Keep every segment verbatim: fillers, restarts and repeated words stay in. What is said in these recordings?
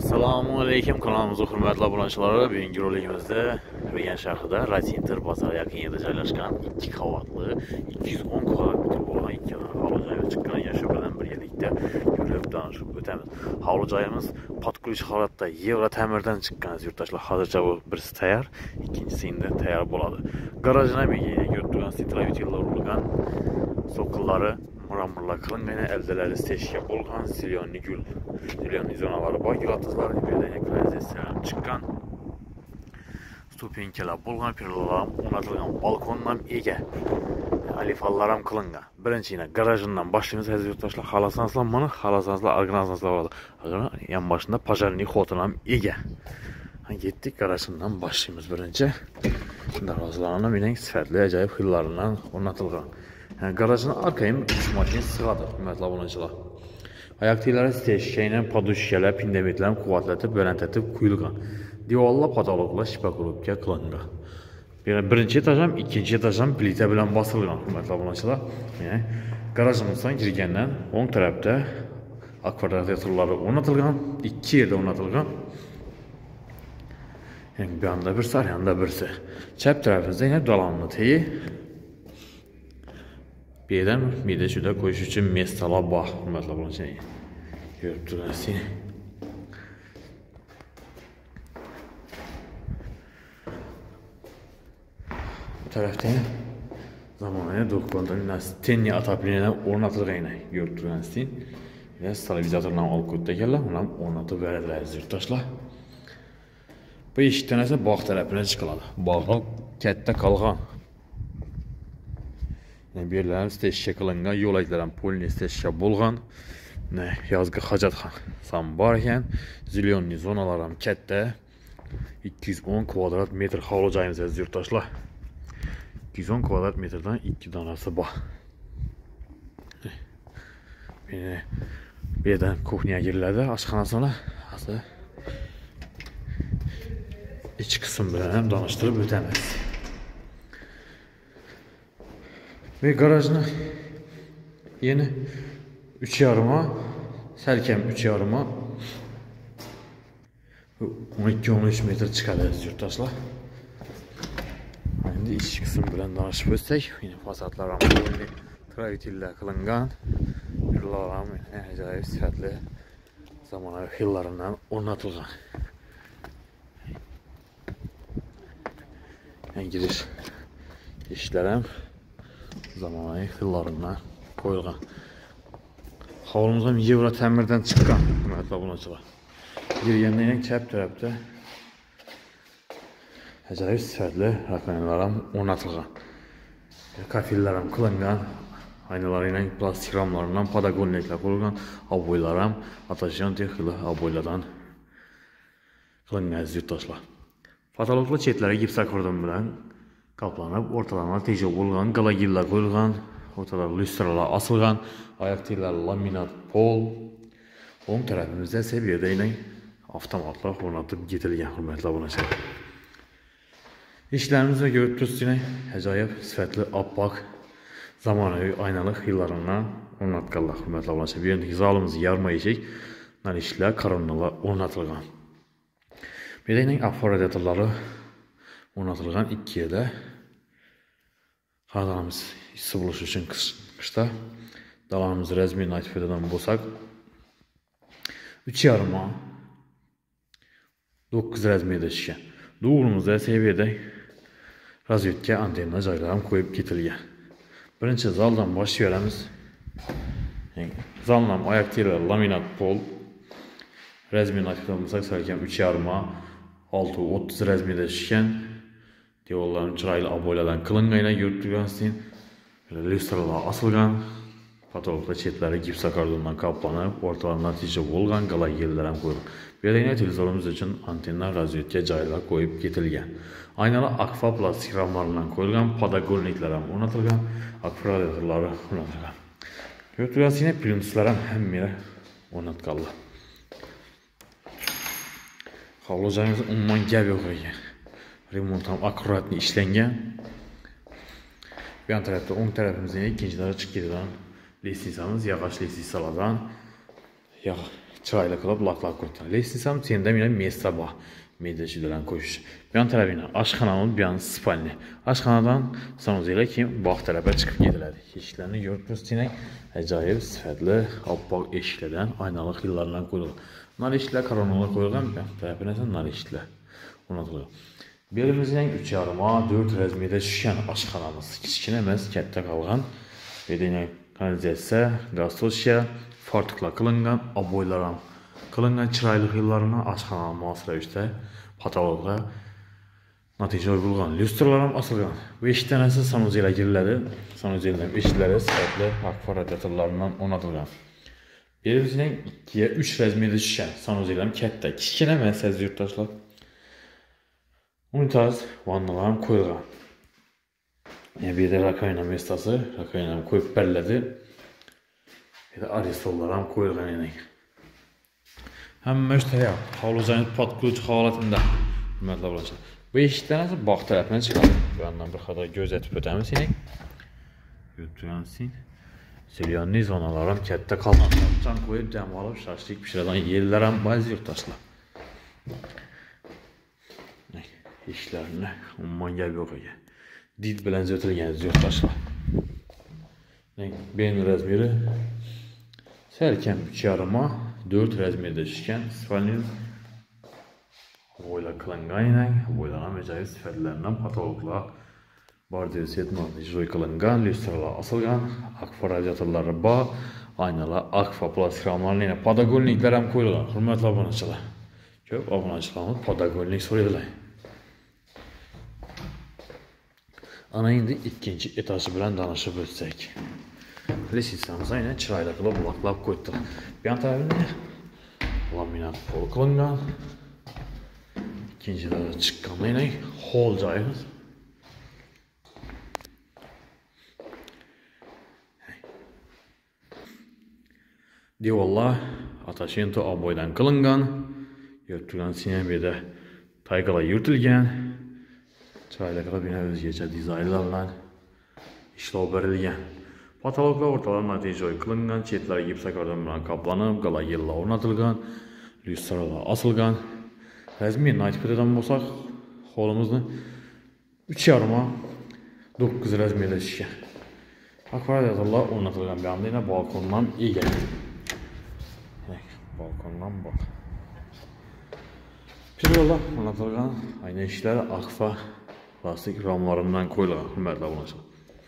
Assalomu alaykum, kanalımızda hurmatli obunachilar. Bugungi roligimizda Urganch shahrida Ratinter bozori yaqin yerda joylashgan ikki qavatli ikki yuz o'n kvadrat metr bo'lgan ikki hovli joyga chiqqan yashu bilan birgalikda yurib tanishib o'tamiz. Hovli joyimiz podключ holatda Yevro ta'mirdan chiqqan yurtdoshlar. Hozircha bu birisi tayyor, ikkinchisi endi tayyor bo'ladi. Garajina menga yurtgan sitravitlar urilgan, so'qillari muramurlar qilingan, eldalari steshga bo'lgan, zilyonni gul, zilyonni zonalari bor, yotizlari birdan ekranizasiyalar chiqqan. Stupenkalar bo'lgan, perlalar o'rnatilgan, balkondan ega. Alifallar ham qilingan. Birinchidan garajdan boshlaymiz aziz yurtdoshlar. Xalasanslar mana, xalasanslar organizatsiyalar bor. Yan boshida pojarniy xotin ham ega. Yetdik, garajdan boshlaymiz birinchi. Darvozalarni mening sifatli ajoyib xillaridan o'rnatilgan. Yani garajın arkayım üç makine sığadır, hürmetli obunachilar. Ayak tiyilləri steshkayla poduşkalar, pindametlarni quvvatlatib, balandlatib quyilgan. Divorlar, patologlar shipakurubga qilingan. Birinchi etaj ham, ikkinchi etaj ham plita bilan bosilgan, hurmatli obunachilar. Yani garajimizdan kirgandan o'ng tarafda akvadratorlari o'rnatilgan, ikki yerda o'rnatilgan. Yani bir yanda birisi, har yanda birisi. Chap tarafimizda yana dolonli teyi. Bir yerden mide şurada koyuş için mestalar var. Hürmetli obunachilar. Görüp turasın. Bu tarafta zamanında dokuzdan tenni ataplerinden o'rnatilgan. Görüp turasın. Ve televizordan olib o'tganlar, uni o'rnatib beradilar yurtdoshlar. Bu eshikdan esa bog' tarafidan chiqiladi. Bog'i katta qolgan. Bir yerlerim steshka qilingan, yo'laklar ham polni steshka bo'lgan. Yozgi hojatxona ham bor ekan. Zilyonni zonalar ham katta. ikki yuz o'n kvadrat metr hovli joyimiz aziz yurtdoshlar. ikki yuz o'n kvadrat metrdan ikki donasi bor. Bu yerdan kuxniya giriladi, oshxonasini hozir ichki qism bilan ham tanishtirib o'tamiz. Ve garajını yeni üç yarıma, selkem üç yarıma on iki on üç metre çıkardı yurtdoshlar. Şimdi iç kısım bilan danışıp o'tsak, yine fasadlar ham travitiller qilingan, yo'llar ham ajoyib sifatli zamonaviy xillaridan o'rnatilgan. Yani giriş eshiklar ham zamanı xillarından qo'yilgan. Hovlimizda Yevro ta'mirdan chiqqan, hurmatli obunachilar. Girgandan keyin chap tarafda ajoyib sifatli rakonalar ham o'rnatilgan. Kafillar ham qilingan, aynalarining plastik ramlaridan podagolniklar qo'yilgan, ob'oylar ham atashan texnik ob'oylardan qilingan yurtdoshlar. Patologlar chetlari gipsokordon bilan kaplanıp ortalarına tejo bo'lgan, galagillar qo'yilgan, o'rtalar lyustralar osilgan, oyoq tiyillar laminat pol. O'ng tarafimizda esa bu yerda avtomatlar o'rnatib ketilgan, hurmatli obunachilar. Eshiklarimizni ko'rib turibsizlar, ajoyib sifatli oppoq zamonaviy oynali xillaridan o'rnatganlar, hurmatli obunachilar. Bu yerda zalimiz yarma eshik, narishlar, qaronlar o'rnatilgan. Bu yerda akvadratorlari o'rnatilgan ikki yerda. Xonamiz issiq bo'lishi uchun qishda dalamiz razmerni aytib o'tadigan bo'lsak, uch yarım dokuz razmerda tushgan. Dug'rimizda esa bu yerda razvedka antenna joylari ham qo'yib ketilgan. Birinchi zaldan boshlayveramiz. Zaldan oyoq tiyillar laminat pol. Razmerni aytib o'tadigan bo'lsak, salkam uch yarım olti o'ttiz razmerda tushgan. Diyorların çıraylı ob'oylardan qilingan, yurib turgansiz. Lyustralar osilgan, patologlar chetlari gipsokardondan kaplanib, o'rtalarida natija bo'lgan, galagillar ham qo'yilgan. Bu yerda televizorimiz uchun antenna, razvedka joylar qo'yib ketilgan. Aynalar akfa plastik ramlardan qo'yilgan, podagolniklar ham o'rnatilgan, akvadratorlari o'rnatilgan. Yurib turgansiz, plyontslar ham hamma o'rnatganlar. Hovli joyimiz umuman gap yo'q ekan. Remont ham akkuratli ishlangan. Bu yan tarafda o'ng tarafimizda ikkinchi daraja chiqqan lestitsamiz, yog'och lestisalardan Çıraylı qılıb laq-laq qoydular. Lestnisam sende yine mesra bax. Medyacıların koşuş. Bir yan tərəfinə aşxananın, bir yan spalni. Aşxanadan sanuzelə kim bax tərəfə çıxıb gedilədi. Eşiklərini görürsünüz yine acayip sifətli, abbaq eşiklərdən aynalıq yıllarla qoyulur. Nar eşiklər karanlıqla qoyulur, bir yan tərəfinə isə nar eşiklər unutulur. Belimizdən üç yarıma dörd rəzmidə düşən aşxanamız. Kiçkinə əməz kətdə qalğan. Bedənə kanalizasiya, qaztosya, fartıqla qılınğan, aboylaram qılınğan çiraylıq yıllarına aşxananın müasirə üstə patoloqla nəticə uyğulğan, lüstralarım asılğan. Bu eşik dənəsi sanuzelə girilədi. Sanuzeldən eşiklərə sifətli akva radiatorlarından onatılğan. Belimizdən ikiyə üç rəzmidə düşən sanuzeləm kətdə. Kiçkinə əməz əziz yurttaşlar. Unitaz vannalarım koyulğan. Yəni bir də rakovina mestası, rakovinamı koyub bəllədi. Bir də aristollaram koyulğan yəni. Həm müştəri havlucanın patkulucu halətində. Hürmətli olanlar. Bu eşiklərə bax tərəfinə çıxardı. Bu yandan bir xada göz etib ötəmisinik. Götürənsin. Silyanlı zonalarım kətdə qalmam. Can qoyub dəm alıb şaşlıq pişirədən yerlərəm bəzi yurttaşlar. İşlərinə umman gəl yox əgə. Dil bilənci ötürgəniz yurttaşlar. Beyin rəzmiri sərkəm üç yarıma dörd rəzmirdə şişkən spalnin boyla qılınqan ilə boylanan məcayip sifətlərindən patoloqla bardiyosiyyət nadicroy qılınqan, lüstralar asılqan, akfa radiatorları bağ, aynalar, akfa plastik ramlarla ilə padagolniklər həm qoyulğan. Hürmətli abunəçilər. Köp abunəçilərimiz padagolnik soruyorlar. Ana indi ikinci etajı bilən danışıb ötsək. Lesisamıza yine çırayla qılıb laq-laq qoydular. Bir yan tərəfində laminat pol qılınqan. İkinci etajı çıxqanla ilə hol cayımız. Diyorlar ataşento aboydan qılınqan. Yurtulğan sinə bir də tayqala yurtulğan. Çırayla qılıb yine özgəcə dizaynlarla işləv verilgən. Patologlar ortalar natijoy qılınğan, çetlər gipsakardon bilan qaplanıb, qala yella ornatılğan, lüstralar asılğan. Rəzmi naytipədən bolsaq, holumuzni üç yarıma doqquz rəzmidə şişən. Akva radiatorlar ornatılğan bir anda yine balkondan iyi gəlir. Balkondan bax. Piryola ornatılğan, aynı işlər akva plastik ramlarından qoyulğan. Hürmətli abunəçilər.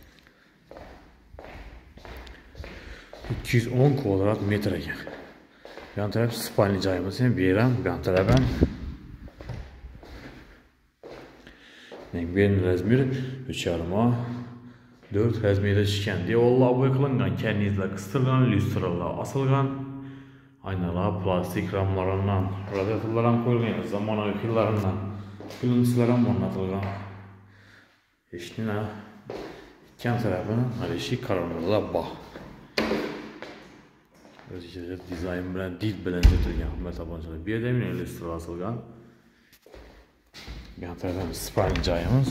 iki yüz on kvadrat metrəyə. Bir yan tərəf spalni cayımız verirəm, bir yan tərəfəm. Beyin rəzmir üç yarıma dörd rəzmirdə şişkən. Diyorlar aboy qılınqan, kənizlə qıstırğan, lüstralar asılğan. Aynalar plastik ramlarından, radiatorlardan qoyulğan, zamanı yıllarından, gülüntülərdən ornatılğan. Eşinin ikən tərəfinin eşik karanlıqla bax. Özgəcə dizayn bilən, dil bilən götürgən hürmətli abunəçilər. Bir də minə lüstralar asılğan. Bir yan tərəfimiz spalni cayımız.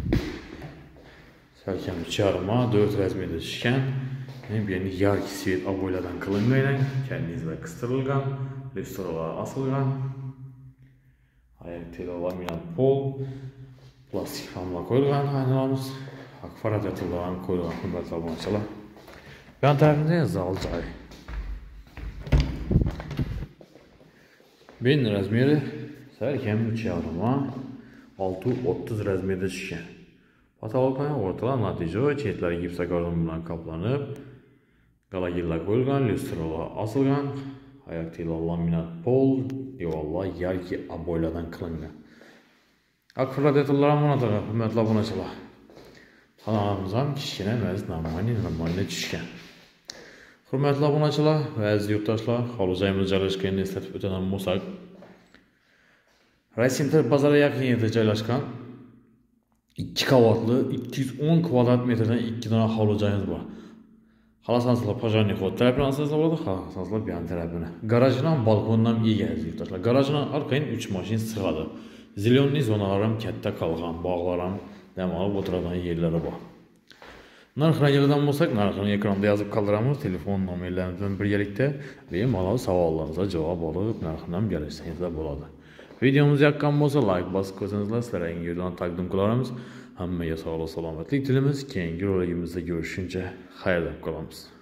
Sərkəm üç yarıma dörd rəzmirdə şişkən. Bir yeni yarki svet aboylardan qılınqan ilə kənizlə qıstırılğan, lüstralar asılğan. Ayaq teli laminat pol, plastik ramla qoyulğan aynalarımız, akva radiatorlardan qoyulğan hürmətli abunəçilər. Bir yan tərəfində zal cayı. Beyin rəzmiri sərkəm üç yarıma altı otuz rəzmirdə şişən. Patologların ortalar natijoy çetləri gipsakardon bilan qaplanıb, qala yilla qoyulğan, lüstralar asılğan, ayaq teli laminat pol, diyorlar yarki aboylardan qılınqan. Akva radiatorlardan monatılğan hürmətli abunəçilər. Kanalımızdan kiçkinə məz namani namani düşkən. Hürmətli abunəçilər və əziz yurttaşlar, havlucayımız caylaşqan eslatib ötənən Musaq. Rəsimdə bazara yaxın yerdə caylaşqan iki qavatlı iki yüz on kvadrat metrdən iki dənə havlucayımız var. Xalasansıla pajarnik o tərəfinə asasıla burada, xalasansıla bir yan tərəfinə. Garajından, balkondan iyi gəlir yurttaşlar. Garajından arxayın üç maşin sığadı. Zilyonlu zonalarım kətdə qalğan, bağlarım, dəm alıb oturadan yerlərə bax. Narxına keladigan bo'lsak, narxini ekranda yozib qoldiramiz. Telefon nomerlarimiz bilan birgalikda bemalol savollaringizga javob olib, narxini ham kelishsangiz bo'ladi. Videomiz yoqqan bo'lsa, like bosib qo'ysangizlar, sizlarga yangi videoni taqdim qilamiz. Hammaga sog'lik, salomatlik tilamiz. Keyingi roligimizda ko'rishguncha xayrlab qolamiz.